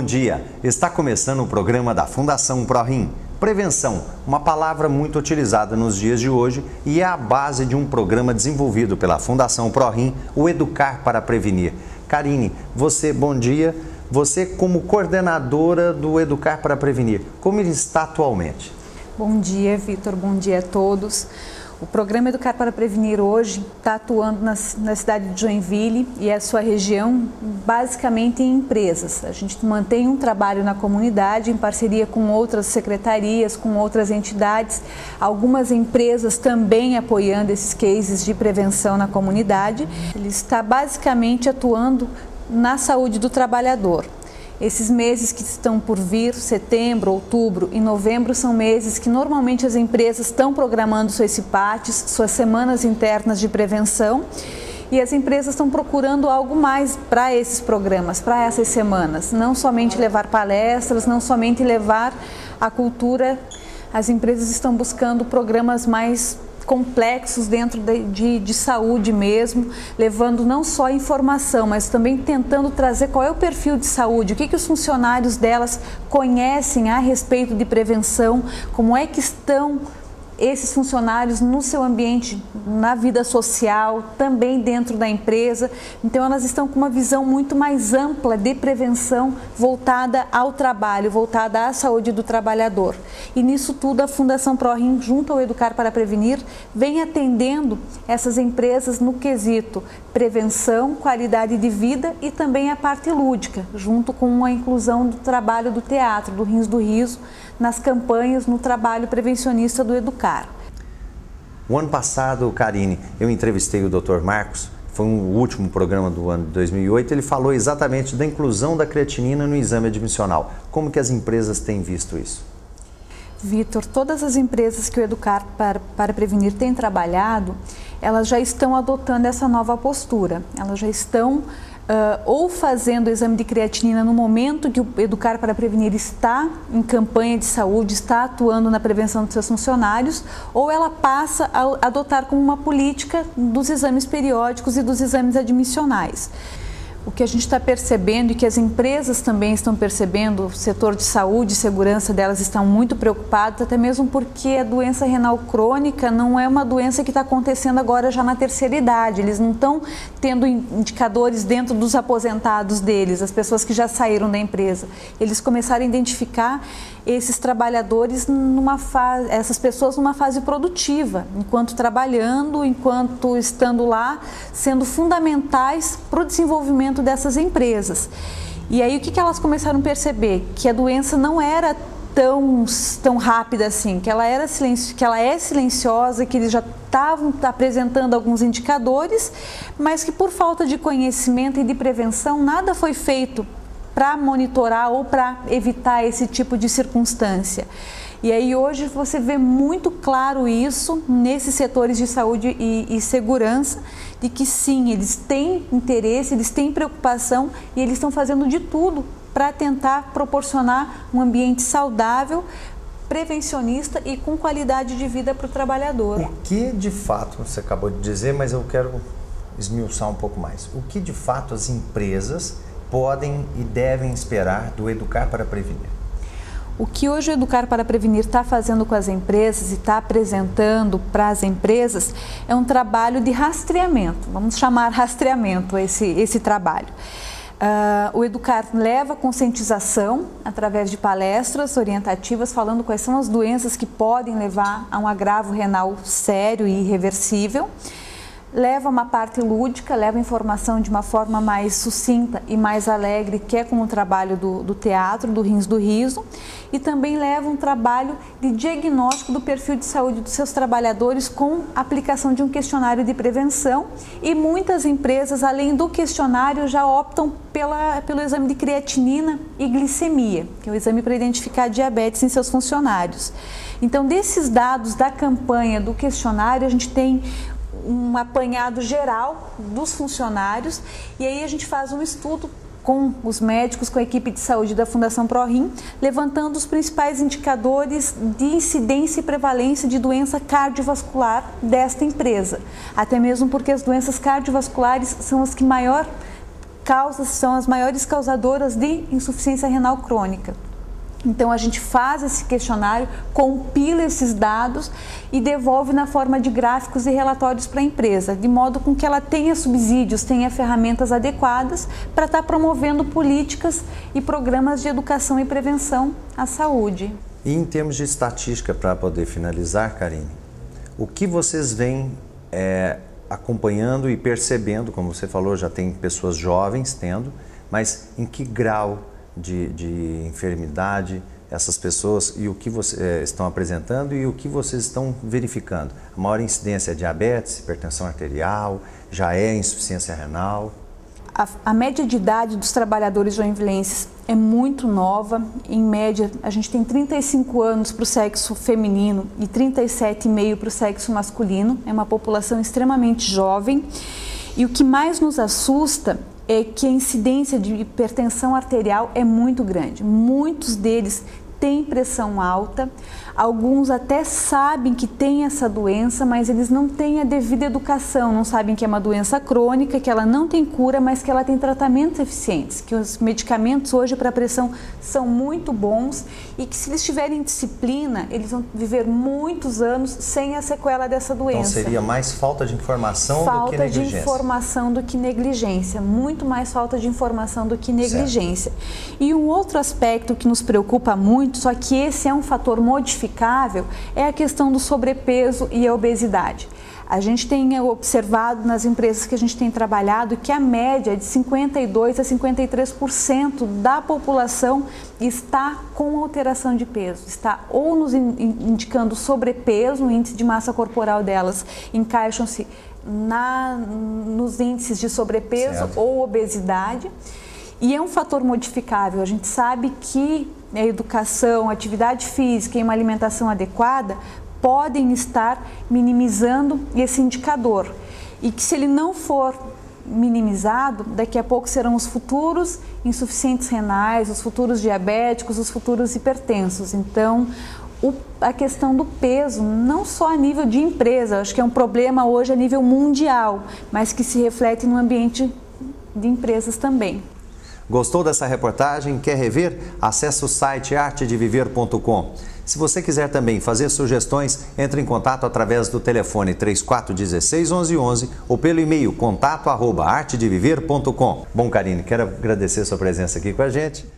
dia! Está começando o programa da Fundação ProRim. Prevenção, uma palavra muito utilizada nos dias de hoje e é a base de um programa desenvolvido pela Fundação ProRim, o Educar para Prevenir. Karine, você, bom dia. Você como coordenadora do Educar para Prevenir, como ele está atualmente? Bom dia, Vitor. Bom dia a todos. O programa Educar para Prevenir hoje está atuando na cidade de Joinville e a sua região, basicamente em empresas. A gente mantém um trabalho na comunidade em parceria com outras secretarias, com outras entidades, algumas empresas também apoiando esses cases de prevenção na comunidade. Ele está basicamente atuando na saúde do trabalhador. Esses meses que estão por vir, setembro, outubro e novembro, são meses que normalmente as empresas estão programando suas CIPATs, suas semanas internas de prevenção, e as empresas estão procurando algo mais para esses programas, para essas semanas. Não somente levar palestras, não somente levar a cultura, as empresas estão buscando programas mais complexos dentro de saúde mesmo, levando não só informação, mas também tentando trazer qual é o perfil de saúde, o que os funcionários delas conhecem a respeito de prevenção, como é que estão esses funcionários no seu ambiente, na vida social, também dentro da empresa. Então elas estão com uma visão muito mais ampla de prevenção voltada ao trabalho, voltada à saúde do trabalhador. E nisso tudo a Fundação ProRim, junto ao Educar para Prevenir, vem atendendo essas empresas no quesito prevenção, qualidade de vida e também a parte lúdica, junto com a inclusão do trabalho do teatro, do Rins do Riso, nas campanhas, no trabalho prevencionista do Educar. O ano passado, Karine, eu entrevistei o Dr. Marcos, foi o último programa do ano de 2008, ele falou exatamente da inclusão da creatinina no exame admissional. Como que as empresas têm visto isso? Vitor, todas as empresas que o Educar para Prevenir tem trabalhado, elas já estão adotando essa nova postura, elas já estão ou fazendo o exame de creatinina no momento que o Educar para Prevenir está em campanha de saúde, está atuando na prevenção dos seus funcionários, ou ela passa a adotar como uma política dos exames periódicos e dos exames admissionais. O que a gente está percebendo e que as empresas também estão percebendo, o setor de saúde e segurança delas estão muito preocupados, até mesmo porque a doença renal crônica não é uma doença que está acontecendo agora já na terceira idade. Eles não estão tendo indicadores dentro dos aposentados deles, as pessoas que já saíram da empresa. Eles começaram a identificar esses trabalhadores essas pessoas numa fase produtiva, enquanto trabalhando, enquanto estando lá, sendo fundamentais para o desenvolvimento dessas empresas. E aí o que elas começaram a perceber? Que a doença não era tão rápida assim, que ela é silenciosa, que eles já estavam apresentando alguns indicadores, mas que por falta de conhecimento e de prevenção nada foi feito para monitorar ou para evitar esse tipo de circunstância. E aí hoje você vê muito claro isso nesses setores de saúde e segurança, de que sim, eles têm interesse, eles têm preocupação e eles estão fazendo de tudo para tentar proporcionar um ambiente saudável, prevencionista e com qualidade de vida para o trabalhador. O que de fato, você acabou de dizer, mas eu quero esmiuçar um pouco mais. O que de fato as empresas podem e devem esperar do Educar para Prevenir? O que hoje o Educar para Prevenir está fazendo com as empresas e está apresentando para as empresas é um trabalho de rastreamento, vamos chamar rastreamento esse trabalho. O Educar leva conscientização através de palestras orientativas falando quais são as doenças que podem levar a um agravo renal sério e irreversível. Leva uma parte lúdica, leva informação de uma forma mais sucinta e mais alegre, que é com o trabalho do teatro, do Rins do Riso, e também leva um trabalho de diagnóstico do perfil de saúde dos seus trabalhadores com aplicação de um questionário de prevenção, e muitas empresas, além do questionário, já optam pelo exame de creatinina e glicemia, que é o exame para identificar diabetes em seus funcionários. Então, desses dados da campanha do questionário, a gente tem um apanhado geral dos funcionários e aí a gente faz um estudo com os médicos, com a equipe de saúde da Fundação ProRim, levantando os principais indicadores de incidência e prevalência de doença cardiovascular desta empresa. Até mesmo porque as doenças cardiovasculares são as que maior são as maiores causadoras de insuficiência renal crônica. Então a gente faz esse questionário, compila esses dados e devolve na forma de gráficos e relatórios para a empresa, de modo com que ela tenha subsídios, tenha ferramentas adequadas para estar promovendo políticas e programas de educação e prevenção à saúde. E em termos de estatística, para poder finalizar, Karine, o que vocês vêm acompanhando e percebendo, como você falou, já tem pessoas jovens tendo, mas em que grau de enfermidade essas pessoas e o que vocês estão apresentando e o que vocês estão verificando? A maior incidência é diabetes, hipertensão arterial, já é insuficiência renal? A média de idade dos trabalhadores joinvilenses é muito nova. Em média, a gente tem 35 anos para o sexo feminino e 37,5 para o sexo masculino. É uma população extremamente jovem. E o que mais nos assusta é que a incidência de hipertensão arterial é muito grande. Muitos deles têm pressão alta, alguns até sabem que têm essa doença, mas eles não têm a devida educação, não sabem que é uma doença crônica, que ela não tem cura, mas que ela tem tratamentos eficientes, que os medicamentos hoje para pressão são muito bons e que se eles tiverem disciplina, eles vão viver muitos anos sem a sequela dessa doença. Então seria mais falta de informação do que negligência? Falta de informação do que negligência, muito mais falta de informação do que negligência. Certo. E um outro aspecto que nos preocupa muito, só que esse é um fator modificável, é a questão do sobrepeso e a obesidade. A gente tem observado nas empresas que a gente tem trabalhado que a média é de 52% a 53% da população está com alteração de peso, está ou nos indicando sobrepeso, o índice de massa corporal delas encaixam-se nos índices de sobrepeso, certo, ou obesidade. E é um fator modificável. A gente sabe que a educação, a atividade física e uma alimentação adequada podem estar minimizando esse indicador. E que se ele não for minimizado, daqui a pouco serão os futuros insuficientes renais, os futuros diabéticos, os futuros hipertensos. Então, a questão do peso, não só a nível de empresa, acho que é um problema hoje a nível mundial, mas que se reflete no ambiente de empresas também. Gostou dessa reportagem? Quer rever? Acesse o site artedeviver.com. Se você quiser também fazer sugestões, entre em contato através do telefone 3416 1111 ou pelo e-mail contato@artedeviver.com. Bom, Karine, quero agradecer a sua presença aqui com a gente.